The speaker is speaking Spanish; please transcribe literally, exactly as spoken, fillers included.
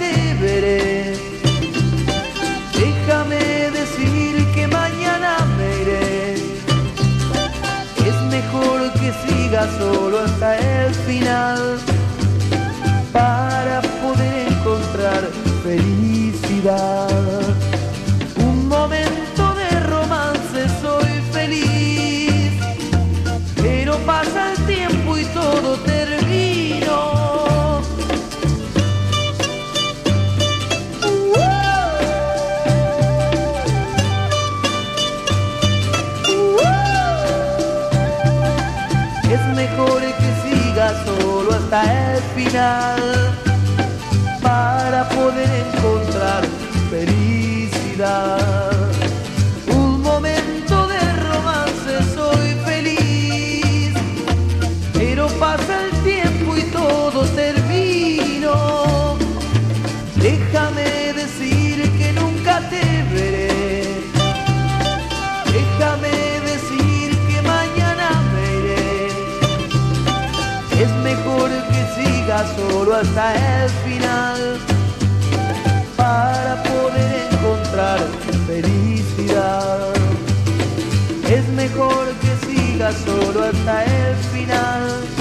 te veré. Déjame decir que mañana me iré. Es mejor que siga solo hasta el final, para poder encontrar felicidad. Un momento de romance, soy feliz, pero pasa el tiempo y todo terminó. Es mejor que siga solo hasta el final, para poder encontrar felicidad. Un momento de romance, soy feliz, pero pasa el tiempo y todo terminó. Déjame decir que nunca te veré. Déjame decir que mañana me iré. Es mejor que siga solo hasta el final, para poder encontrar felicidad. Es mejor que siga solo hasta el final,